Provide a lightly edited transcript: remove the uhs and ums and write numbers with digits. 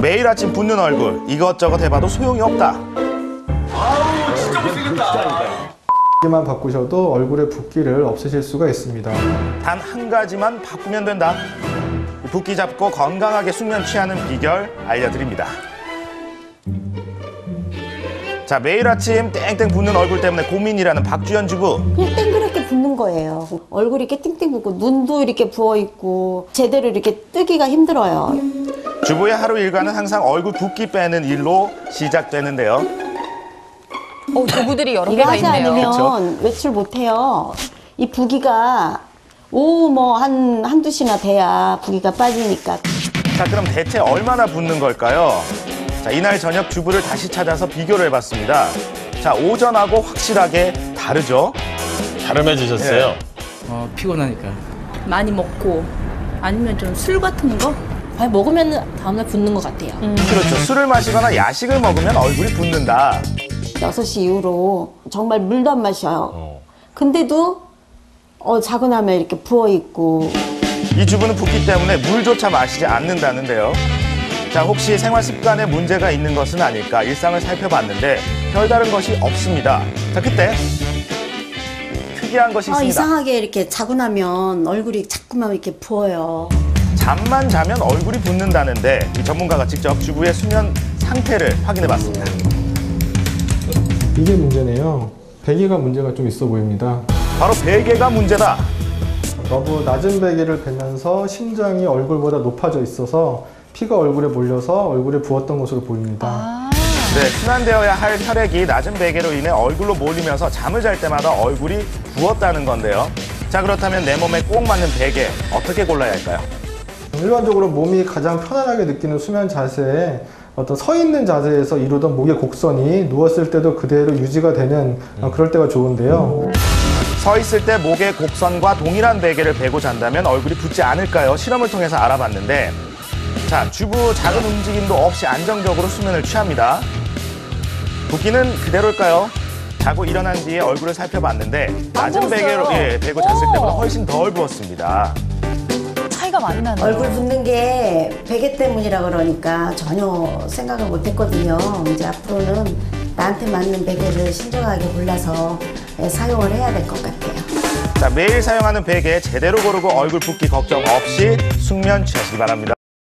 매일 아침 붓는 얼굴, 이것저것 해봐도 소용이 없다. 아우, 진짜 못생겼다. 만 바꾸셔도 얼굴의 붓기를 없애실 수가 있습니다. 단 한 가지만 바꾸면 된다. 붓기 잡고 건강하게 숙면 취하는 비결 알려드립니다. 자, 매일 아침 땡땡 붓는 얼굴 때문에 고민이라는 박주연 주부. 그냥 땡그랗게 붓는 거예요. 얼굴이 이렇게 띵띵 붓고 눈도 이렇게 부어있고 제대로 이렇게 뜨기가 힘들어요. 주부의 하루 일과는 항상 얼굴 붓기 빼는 일로 시작되는데요. 도구들이 여러 이거 개가 하지 있네요. 않으면 외출 못해요. 이 부기가 오후 뭐 한두 시나 돼야 부기가 빠지니까. 자, 그럼 대체 얼마나 붓는 걸까요? 자, 이날 저녁 주부를 다시 찾아서 비교를 해봤습니다. 자, 오전하고 확실하게 다르죠? 갸름해지셨어요? 피곤하니까. 많이 먹고 아니면 좀 술 같은 거? 아니, 먹으면 다음날 붓는 것 같아요. 그렇죠. 술을 마시거나 야식을 먹으면 얼굴이 붓는다. 6시 이후로 정말 물도 안 마셔요. 근데도 자고 나면 이렇게 부어있고. 이 주부는 붓기 때문에 물조차 마시지 않는다는데요. 자, 혹시 생활 습관에 문제가 있는 것은 아닐까 일상을 살펴봤는데 별다른 것이 없습니다. 자, 그때 특이한 것이 있습니다. 이상하게 이렇게 자고 나면 얼굴이 자꾸만 이렇게 부어요. 잠만 자면 얼굴이 붓는다는데 이 전문가가 직접 주부의 수면 상태를 확인해봤습니다. 이게 문제네요. 베개가 문제가 좀 있어 보입니다. 바로 베개가 문제다. 너무 낮은 베개를 베면서 심장이 얼굴보다 높아져 있어서 피가 얼굴에 몰려서 얼굴에 부었던 것으로 보입니다. 네, 순환되어야 할 혈액이 낮은 베개로 인해 얼굴로 몰리면서 잠을 잘 때마다 얼굴이 부었다는 건데요. 자, 그렇다면 내 몸에 꼭 맞는 베개 어떻게 골라야 할까요? 일반적으로 몸이 가장 편안하게 느끼는 수면 자세에 어떤 서 있는 자세에서 이루던 목의 곡선이 누웠을 때도 그대로 유지가 되는 그럴 때가 좋은데요. 서 있을 때 목의 곡선과 동일한 베개를 베고 잔다면 얼굴이 붓지 않을까요? 실험을 통해서 알아봤는데 자, 주부 작은 움직임도 없이 안정적으로 수면을 취합니다. 붓기는 그대로일까요? 자고 일어난 뒤에 얼굴을 살펴봤는데 낮은 베개로 베고 잤을 때보다 훨씬 덜 부었습니다. 차이가 많이 나네요. 얼굴 붓는 게 베개 때문이라 그러니까 전혀 생각을 못 했거든요. 이제 앞으로는 나한테 맞는 베개를 신중하게 골라서 사용을 해야 될 것 같아요. 자, 매일 사용하는 베개 제대로 고르고 얼굴 붓기 걱정 없이 숙면 취하시기 바랍니다.